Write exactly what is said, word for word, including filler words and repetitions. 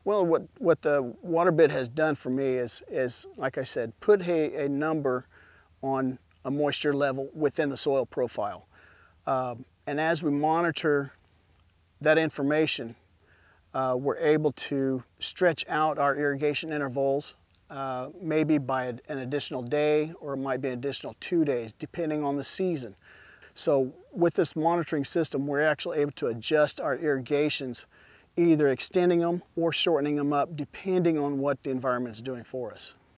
Well, what, what the WaterBit has done for me is, is like I said, put a, a number on a moisture level within the soil profile. Um, and as we monitor that information, uh, we're able to stretch out our irrigation intervals, uh, maybe by a, an additional day, or it might be an additional two days, depending on the season. So with this monitoring system, we're actually able to adjust our irrigations, either extending them or shortening them up, depending on what the environment is doing for us.